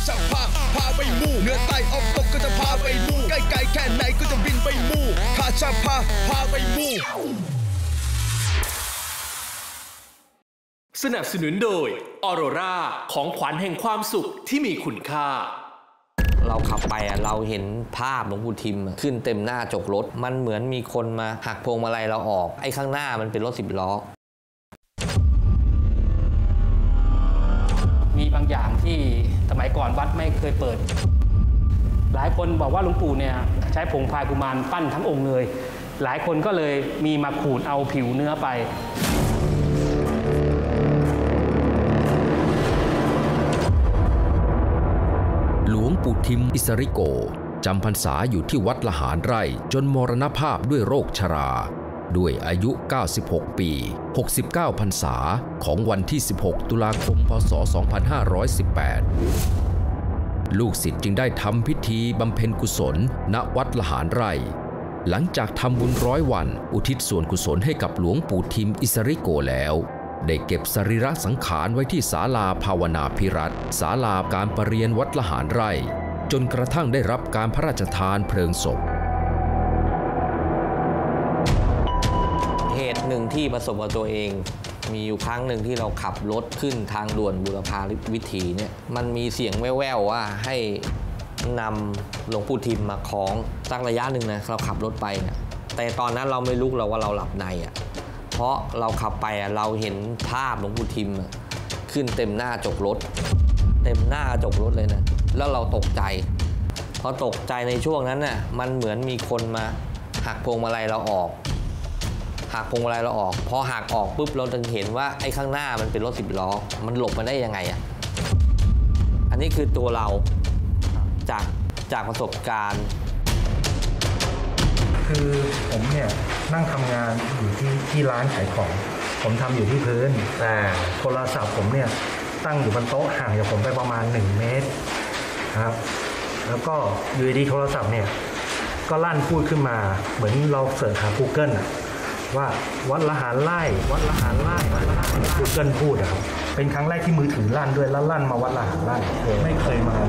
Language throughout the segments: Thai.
จะพาไปมู่เหนือใต้ออกตกก็จะพาไปมู่ใกล้ๆแค่ไหนก็จะบินไปมู่ข้าจะพาไปมู่สนับสนุนโดยออโรราของขวัญแห่งความสุขที่มีคุณค่าเราขับไปเราเห็นภาพหลวงปู่ทิมขึ้นเต็มหน้าจกรถมันเหมือนมีคนมาหักพวงมาลัยเราออกไอ้ข้างหน้ามันเป็นรถ10 ล้อมีบางอย่างที่สมัยก่อนวัดไม่เคยเปิดหลายคนบอกว่าหลวงปู่เนี่ยใช้ผงพายกุมารปั้นทั้งองค์เลยหลายคนก็เลยมีมาขูดเอาผิวเนื้อไปหลวงปู่ทิมอิสริโกจำพรรษาอยู่ที่วัดละหารไร่จนมรณภาพด้วยโรคชราด้วยอายุ96 ปี69 พรรษาของวันที่16 ตุลาคม พ.ศ. 2518ลูกศิษย์จึงได้ทำพิธีบำเพ็ญกุศลณวัดละหารไร่หลังจากทำบุญ100 วันอุทิศส่วนกุศลให้กับหลวงปู่ทิมอิสริโกแล้วได้เก็บสรีระสังขารไว้ที่ศาลาภาวนาภิรัตน์ศาลาการประเรียนวัดละหารไร่จนกระทั่งได้รับการพระราชทานเพลิงศพเหตุหนึ่งที่ประสบกับตัวเองมีอยู่ครั้งหนึ่งที่เราขับรถขึ้นทางด่วนบุรพาวิถีเนี่ยมันมีเสียงแว่วๆว่าให้นำหลวงปู่ทิมมาคล้องสักระยะหนึ่งนะเราขับรถไปนะแต่ตอนนั้นเราไม่รู้เราว่าเราหลับในเพราะเราขับไปเราเห็นภาพหลวงปู่ทิมขึ้นเต็มหน้าจกรถเต็มหน้าจกรถเลยนะแล้วเราตกใจพอตกใจในช่วงนั้นน่ะมันเหมือนมีคนมาหักพวงมาลัยเราออกพอหักออกปุ๊บเราถึงเห็นว่าไอ้ข้างหน้ามันเป็นรถ10 ล้อมันหลบมาได้ยังไงอันนี้คือตัวเราจากประสบการณ์คือผมเนี่ยนั่งทำงานอยู่ที่ร้านขายของผมทำอยู่ที่พื้นโทรศัพท์ผมเนี่ยตั้งอยู่บนโต๊ะห่างจากผมไปประมาณ1 เมตรครับแล้วก็อยู่ดีโทรศัพท์เนี่ยก็ลั่นพูดขึ้นมาเหมือนเราเสิร์ชหา Google ว่าวัดละหารไร่Google พูดครับเป็นครั้งแรกที่มือถือลั่นด้วยแล้วลั่นมาวัดละหารไร่ไม่เคยมา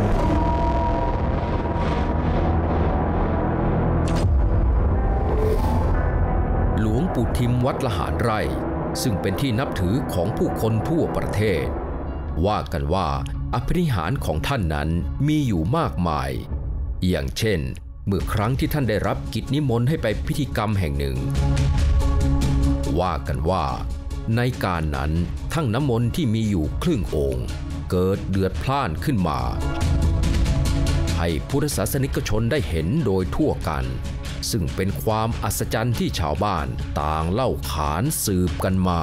หลวงปู่ทิมวัดละหารไร่ซึ่งเป็นที่นับถือของผู้คนทั่วประเทศว่ากันว่าอภินิหารของท่านนั้นมีอยู่มากมายอย่างเช่นเมื่อครั้งที่ท่านได้รับกิจนิมนต์ให้ไปพิธีกรรมแห่งหนึ่งว่ากันว่าในการนั้นทั้งน้ำมนต์ที่มีอยู่ครึ่งองค์เกิดเดือดพล่านขึ้นมาให้พุทธศาสนิกชนได้เห็นโดยทั่วกันซึ่งเป็นความอัศจรรย์ที่ชาวบ้านต่างเล่าขานสืบกันมา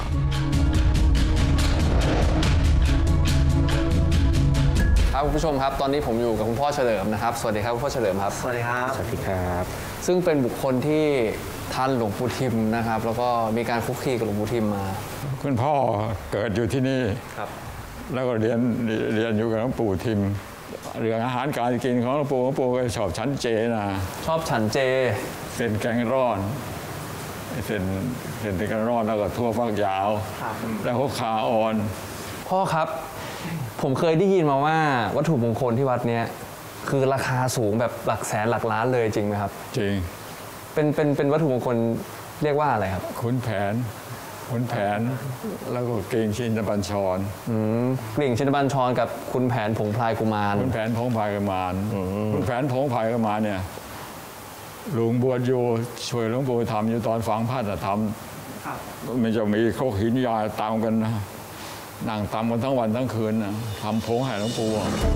ครับคุณผู้ชมครับตอนนี้ผมอยู่กับคุณพ่อเฉลิมนะครับสวัสดีครับคุณพ่อเฉลิมครับสวัสดีครับสวัสดีครับซึ่งเป็นบุคคลที่ท่านหลวงปู่ทิมนะครับแล้วก็มีการคุกคีกับหลวงปู่ทิมมาคุณพ่อเกิดอยู่ที่นี่ครับแล้วก็เรียนอยู่กับหลวงปู่ทิมเรื่องอาหารการกินของหลวงปู่ก็ชอบฉันเจนะชอบฉันเจเป็นแกงร้อนเป็นแกงร้อนแล้วก็ทั่วฟักยาวแล้วก็ขาอ่อนพ่อครับผมเคยได้ยินมาว่าวัตถุมงคลที่วัดเนี้ยคือราคาสูงแบบหลักแสนหลักล้านเลยจริงไหมครับจริงเป็นวัตถุมงคลเรียกว่าอะไรครับขุนแผนแล้วก็กิ่งชินบัญชรกิ่งชินบัญชรกับขุนแผนผงพลายกุมารขุนแผนผงพลายกุมารขุนแผนผงพลายกุมารเนี่ยหลวงบวชอยู่ช่วยหลวงปู่ทำอยู่ตอนฝังพระธรรมมันจะมีโคกหินยาตามกันนะนั่งทำกันทั้งวันทั้งคืนนะทำผงให้หลวงปู่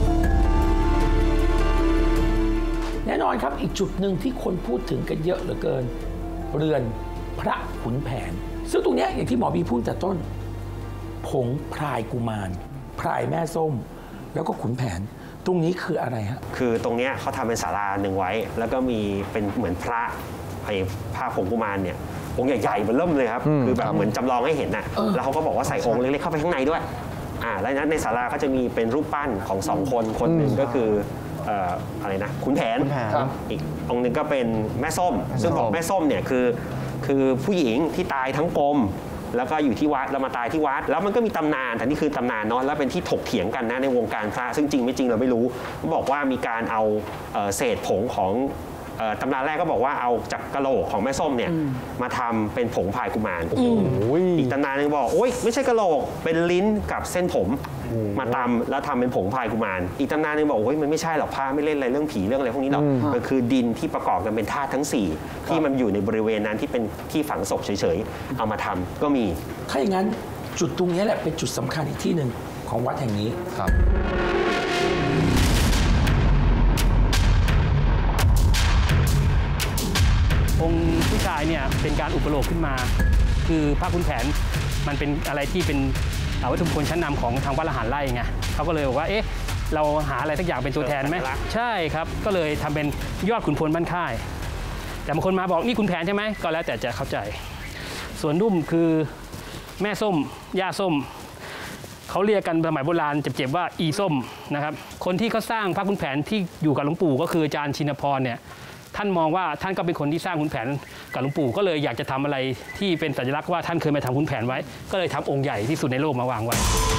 แน่นอนครับอีกจุดหนึ่งที่คนพูดถึงกันเยอะเหลือเกินเรือนพระขุนแผนซึ่งตรงนี้อย่างที่หมอบีพูดแต่ต้นผงพลายกุมารพลายแม่ส้มแล้วก็ขุนแผนตรงนี้คืออะไรฮะคือตรงนี้เขาทำเป็นศาลาหนึ่งไว้แล้วก็มีเป็นเหมือนพระไอ้ผ้าผงกุมารเนี่ยองค์ใหญ่ๆมันเริ่มเลยครับคือแบบเหมือนจำลองให้เห็นน่ะแล้วเขาก็บอกว่าใส่องค์เล็กๆเข้าไปข้างในด้วยแล้วนั้นในศาลาก็จะมีเป็นรูปปั้นของ2 คนหนึ่งก็คืออะไรนะขุนแผนอีกองค์หนึ่งก็เป็นแม่ส้มซึ่งบอกแม่ส้มเนี่ยคือผู้หญิงที่ตายทั้งกลมแล้วก็อยู่ที่วัดแล้วมาตายที่วัดแล้วมันก็มีตำนานแต่นี่คือตำนานเนาะแล้วเป็นที่ถกเถียงกันนะในวงการพระซึ่งจริงไม่จริงเราไม่รู้บอกว่ามีการเอาเศษผงของตำราแรกก็บอกว่าเอาจากกะโหลกของแม่ส้มเนี่ยมาทำเป็นผงพายกุมารอีกตำนานนึงบอกโอ๊ยไม่ใช่กะโหลกเป็นลิ้นกับเส้นผมมาตำแล้วทำเป็นผงพายกุมารอีกตำนานนึงบอกโอ๊ยมันไม่ใช่หรอกพระไม่เล่นอะไรเรื่องผีเรื่องอะไรพวกนี้หรอกมันคือดินที่ประกอบกันเป็นธาตุทั้ง4ที่มันอยู่ในบริเวณนั้นที่เป็นที่ฝังศพเฉยๆเอามาทำก็มีถ้าอย่างนั้นจุดตรงนี้แหละเป็นจุดสำคัญอีกที่หนึ่งของวัดแห่งนี้ครับองค์ผู้ชายเนี่ยเป็นการอุปโลกขึ้นมาคือพระขุนแผนมันเป็นอะไรที่เป็นวัตถุมงคลชั้นนำของทางวัดละหารไร่ไงเขาก็เลยบอกว่าเอ๊ะเราหาอะไรสักอย่างเป็นตัวแทนไหมใช่ครับก็เลยทำเป็นยอดขุนพลบ้านค่ายแต่บางคนมาบอกนี่ขุนแผนใช่ไหมก็แล้วแต่จะเข้าใจส่วนนุ่มคือแม่ส้มย่าส้มเขาเรียกกันสมัยโบราณเจ็บๆว่าอีส้มนะครับคนที่เขาสร้างพระขุนแผนที่อยู่กับหลวงปู่ก็คืออาจารย์ชินพรเนี่ยท่านมองว่าท่านก็เป็นคนที่สร้างขุนแผนกับหลวงปู่ก็เลยอยากจะทำอะไรที่เป็นสัญลักษณ์ว่าท่านเคยมาทำขุนแผนไว้ก็เลยทำองค์ใหญ่ที่สุดในโลกมาวางไว้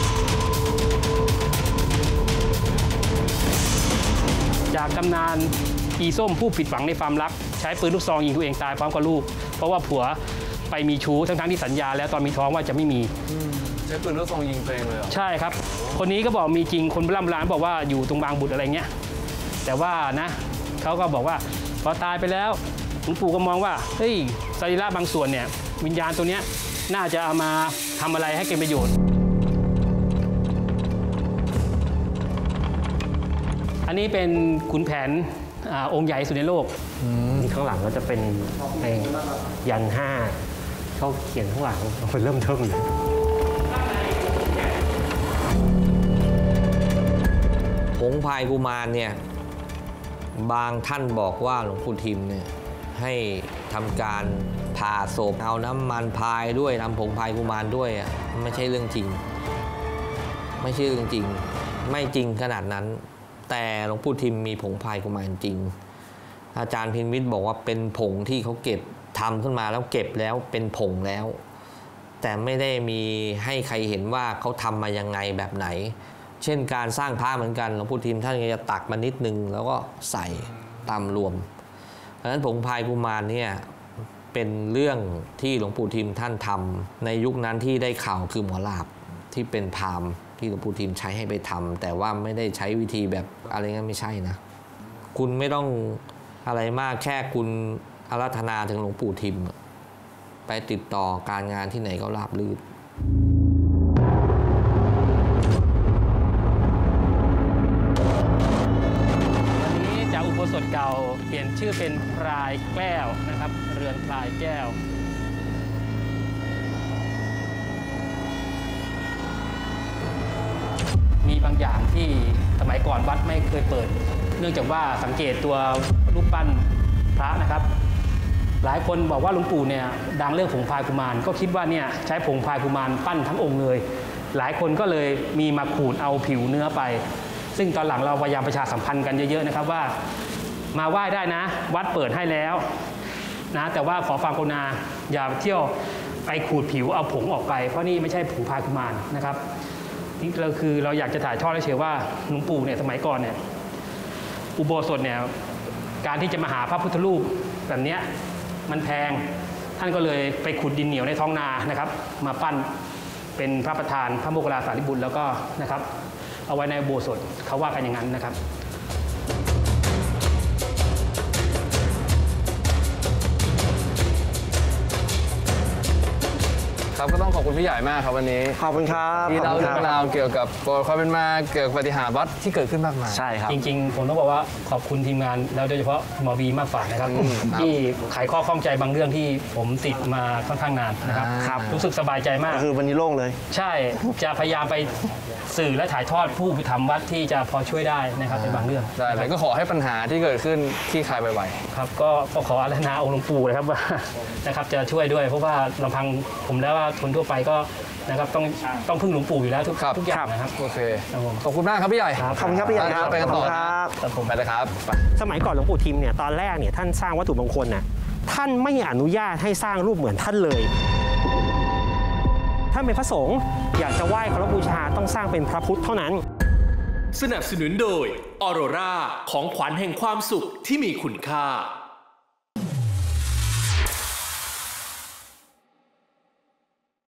จากตำนานอีส้มผู้ผิดหวังในความรักใช้ปืนลูกซองยิงตัวเองตายพร้อมกับลูกเพราะว่าผัวไปมีชู้ทั้งที่สัญญาแล้วตอนมีท้องว่าจะไม่มีใช้ปืนลูกซองยิงตัวเองเลยใช่ครับคนนี้ก็บอกมีจริงคนโบราณบอกว่าอยู่ตรงบางบุตรอะไรเงี้ยแต่ว่านะเขาก็บอกว่าพอตายไปแล้วหลวงปู่ก็มองว่าเฮ้ยสรีระบางส่วนเนี่ยวิญญาณตัวเนี้ยน่าจะเอามาทำอะไรให้เกิดประโยชน์อันนี้เป็นขุนแผนองค์ใหญ่สุดในโลกนี่ข้างหลังก็จะเป็นยัน5เขาเขียนข้างหลังมันเริ่มเทิมเลยผงพายกุมารเนี่ยบางท่านบอกว่าหลวงปู่ทิมเนี่ยให้ทำการผ่าศพเอาน้ำมันพายด้วยทำผงพายกุมารด้วยอ่ะไม่ใช่เรื่องจริงไม่ใช่เรื่องจริงไม่จริงขนาดนั้นแต่หลวงปู่ทิมมีผงพายกุมารจริงอาจารย์พิมพ์วิทย์บอกว่าเป็นผงที่เขาเก็บทำขึ้นมาแล้วเก็บแล้วเป็นผงแล้วแต่ไม่ได้มีให้ใครเห็นว่าเขาทำมายังไงแบบไหนเช่นการสร้างพระเหมือนกันหลวงปู่ทิมท่านจะตักมานิดนึงแล้วก็ใส่ตามรวมเพราะฉะนั้นผงพายกุมารเนี่ยเป็นเรื่องที่หลวงปู่ทิมท่านทำในยุคนั้นที่ได้ข่าวคือหมอลาบที่เป็นพราหมณ์ที่หลวงปู่ทิมใช้ให้ไปทำแต่ว่าไม่ได้ใช้วิธีแบบอะไรงั้นไม่ใช่นะคุณไม่ต้องอะไรมากแค่คุณอาราธนาถึงหลวงปู่ทิมไปติดต่อการงานที่ไหนก็ราบรื่นอุโบสถเก่าเปลี่ยนชื่อเป็นพลายแก้วนะครับเรือนพลายแก้วมีบางอย่างที่สมัยก่อนวัดไม่เคยเปิดเนื่องจากว่าสังเกตตัวรูปปั้นพระนะครับหลายคนบอกว่าหลวงปู่เนี่ยดังเรื่องผงพายกุมารก็คิดว่าเนี่ยใช้ผงพายกุมารปั้นทั้งองค์เลยหลายคนก็เลยมีมาขูดเอาผิวเนื้อไปซึ่งตอนหลังเราพยายามประชาสัมพันธ์กันเยอะๆนะครับว่ามาไหว้ได้นะวัดเปิดให้แล้วนะแต่ว่าขอความกรุณาอย่าเที่ยวไปขูดผิวเอาผงออกไปเพราะนี่ไม่ใช่ผงพายกุมารนะครับนี่เราอยากจะถ่ายทอดให้เชื่อว่าหลวงปู่เนี่ยสมัยก่อนเนี่ยอุโบสถเนี่ยการที่จะมาหาพระพุทธรูปแบบนี้มันแพงท่านก็เลยไปขุดดินเหนียวในท้องนานะครับมาปั้นเป็นพระประธานพระโมคคัลลาสารีบุตรแล้วก็นะครับเอาไว้ในอุโบสถเขาว่ากันอย่างนั้นนะครับครับก็ต้องขอบคุณพี่ใหญ่มากครับวันนี้ขอบคุณครับที่เล่าเรื่องราวเกี่ยวกับความเป็นมาเกี่ยวกับปาฏิหาริย์วัดที่เกิดขึ้นมากมายใช่ครับจริงๆผมต้องบอกว่าขอบคุณทีมงานแล้วโดยเฉพาะหมอบีมากฝ่ายนะครับที่ไขข้อข้องใจบางเรื่องที่ผมติดมาค่อนข้างนานนะครับรู้สึกสบายใจมากคือวันนี้โล่งเลยใช่จะพยายามไปสื่อและถ่ายทอดผู้ทำวัดที่จะพอช่วยได้นะครับในบางเรื่องได้เลยก็ขอให้ปัญหาที่เกิดขึ้นคลี่คลายไวๆครับก็ขออาราธนาองค์หลวงปู่นะครับว่านะครับจะช่วยด้วยเพราะว่าลำพังผมแล้วว่าคนทั่วไปก็นะครับต้องพึ่งหลวงปู่อยู่แล้วทุกอย่างนะครับโอเคขอบคุณมากครับพี่ใหญ่ขอบคุณครับพี่ใหญ่ไปกันต่อครับผมไปเลยครับสมัยก่อนหลวงปู่ทิมเนี่ยตอนแรกเนี่ยท่านสร้างวัตถุมงคลน่ะท่านไม่อนุญาตให้สร้างรูปเหมือนท่านเลยานเป็นพระสงฆ์อยากจะไหว้เคารพบูชาต้องสร้างเป็นพระพุทธเท่านั้นสนับสนุนโดยออโรราของขวัญแห่งความสุขที่มีคุณค่า